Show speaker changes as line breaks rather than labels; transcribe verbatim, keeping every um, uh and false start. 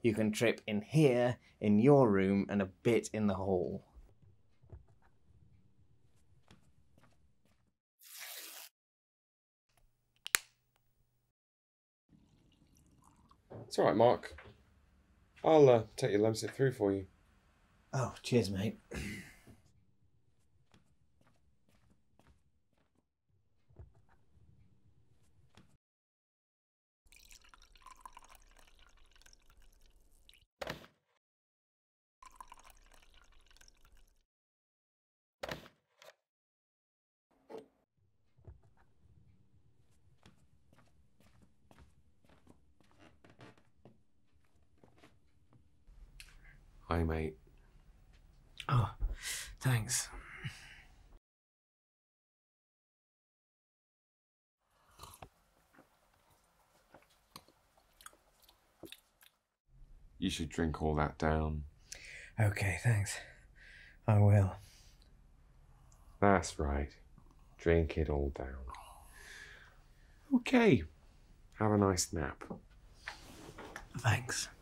You can trip in here, in your room, and a bit in the hall.
It's all right, Mark. I'll uh, take your lemsip through for you.
Oh, cheers, mate.
Hi, mate.
Oh, thanks.
You should drink all that down.
Okay, thanks. I will.
That's right. Drink it all down. Okay. Have a nice nap.
Thanks.